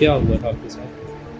क्या हुआ था आपके साथ?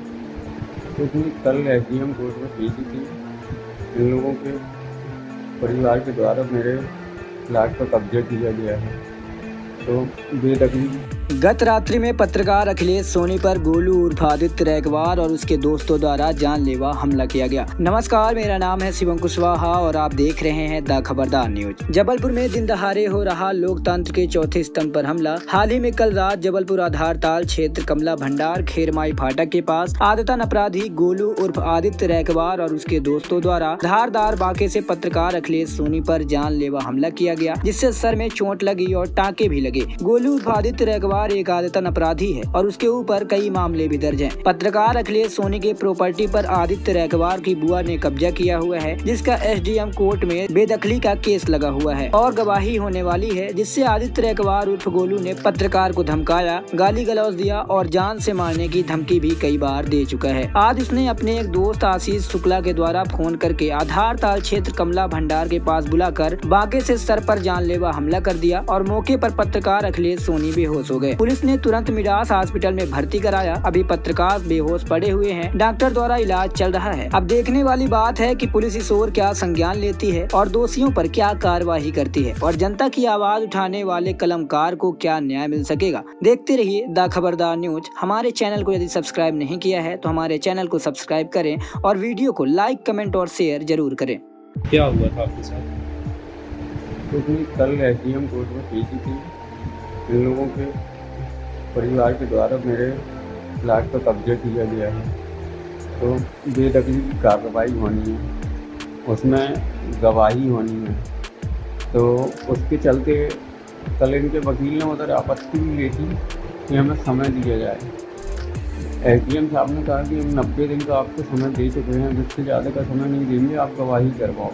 कुछ नहीं, कल एसडीएम कोर्ट में पेशी थी। इन लोगों के परिवार के द्वारा मेरे प्लाट पर कब्जा किया गया है, तो बेदखली। गत रात्रि में पत्रकार अखिलेश सोनी पर गोलू उर्फ आदित्य रैकवार और उसके दोस्तों द्वारा जानलेवा हमला किया गया। नमस्कार, मेरा नाम है शिवम कुशवाहा और आप देख रहे हैं द खबरदार न्यूज। जबलपुर में दिन दहाड़े हो रहा लोकतंत्र के चौथे स्तंभ पर हमला। हाल ही में कल रात जबलपुर आधारताल क्षेत्र कमला भंडार खेरमाई फाटक के पास आदतन अपराधी गोलू उर्फ आदित्य रैकवार और उसके दोस्तों द्वारा धारदार बांके से पत्रकार अखिलेश सोनी पर जानलेवा हमला किया गया, जिससे सर में चोट लगी और टाँके भी लगे। गोलू उर्फ आदित्य रैकवार एक आदतन अपराधी है और उसके ऊपर कई मामले भी दर्ज हैं। पत्रकार अखिलेश सोनी के प्रॉपर्टी पर आदित्य रैकवार की बुआ ने कब्जा किया हुआ है, जिसका एसडीएम कोर्ट में बेदखली का केस लगा हुआ है और गवाही होने वाली है, जिससे आदित्य रैकवार उर्फ गोलू ने पत्रकार को धमकाया, गाली गलौज दिया और जान से मारने की धमकी भी कई बार दे चुका है। आज उसने अपने एक दोस्त आशीष शुक्ला के द्वारा फोन करके आधारताल क्षेत्र कमला भंडार के पास बुलाकर बांके से सर पर जानलेवा हमला कर दिया और मौके पर पत्रकार अखिलेश सोनी बेहोश हो गए। पुलिस ने तुरंत मिडास हॉस्पिटल में भर्ती कराया। अभी पत्रकार बेहोश पड़े हुए हैं, डॉक्टर द्वारा इलाज चल रहा है। अब देखने वाली बात है कि पुलिस इस ओर क्या संज्ञान लेती है और दोषियों पर क्या कार्रवाई करती है और जनता की आवाज उठाने वाले कलमकार को क्या न्याय मिल सकेगा। देखते रहिए द खबरदार न्यूज। हमारे चैनल को यदि सब्सक्राइब नहीं किया है तो हमारे चैनल को सब्सक्राइब करें और वीडियो को लाइक, कमेंट और शेयर जरूर करें। क्या हुआ था आपके साथ? कुछ नहीं, कल एसडीएम कोर्ट में पेशी थी। इन लोगों के परिवार के द्वारा मेरे प्लाट पर कब्जा किया गया है, तो बेदखली की कार्रवाई होनी है, उसमें गवाही होनी है। तो उसके चलते कल इनके वकील ने उधर आपत्ति भी ली थी कि हमें समय दिया जाए। एसडीएम साहब ने कहा कि हम 90 दिन का आपको समय दे चुके हैं, जिससे ज़्यादा का समय नहीं देंगे, आप गवाही करवाओ।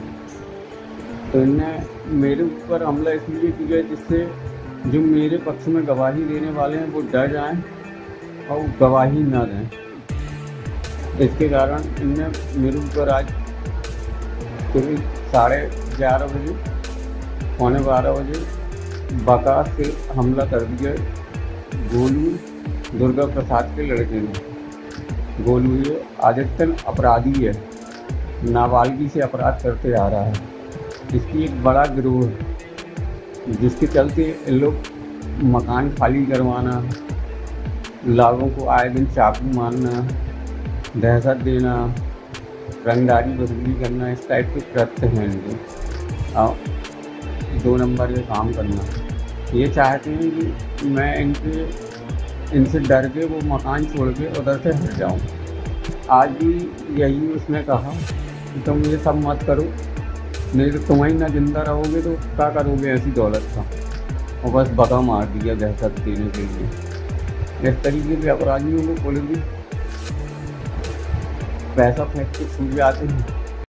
तो इनने मेरे ऊपर हमला इसलिए किया जिससे जो मेरे पक्ष में गवाही देने वाले हैं वो डर जाएं और गवाही ना दें। इसके कारण इनने मेरे ऊपर आज करीब 11:30 बजे, 11:15 बजे बाकात से हमला कर दिया गोलू दुर्गा प्रसाद के लड़के ने। गोलू ये आदतन अपराधी है, नाबालिगी से अपराध करते आ रहा है। इसकी एक बड़ा गिरोह है, जिसके चलते इन लोग मकान खाली करवाना, लोगों को आए दिन चाकू मारना, दहशत देना, रंगदारी वसूली करना, इस टाइप के कृत्य हैं इनके। और 2 नंबर के काम करना। ये चाहते हैं कि मैं इनसे डर के वो मकान छोड़ के उधर से हट जाऊँ। आज भी यही उसने कहा कि तुम ये सब मत करो, नहीं तो तुम ही ना जिंदा रहोगे तो क्या करोगे ऐसी दौलत का। और बस बगा मार दिया दहशत देने के लिए। इस तरीके के अपराधियों को पुलिस भी पैसा फेंक के छूट जाते हैं।